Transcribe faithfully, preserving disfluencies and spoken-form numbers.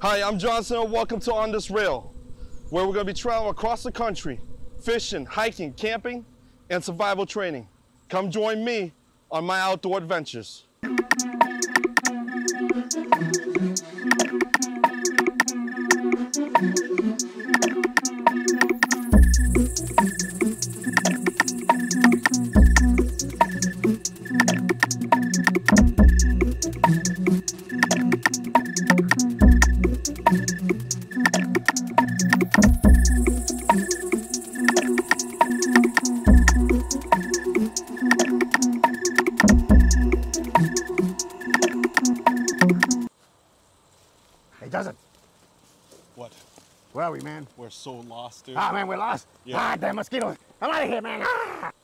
Hi, I'm Johnson and welcome to On This Rail, where we're going to be traveling across the country, fishing, hiking, camping, and survival training. Come join me on my outdoor adventures. Hey, Dozen. What? Where are we, man? We're so lost, dude. Ah, man, we're lost. Yeah. Ah, damn mosquitoes. I'm out of here, man. Ah!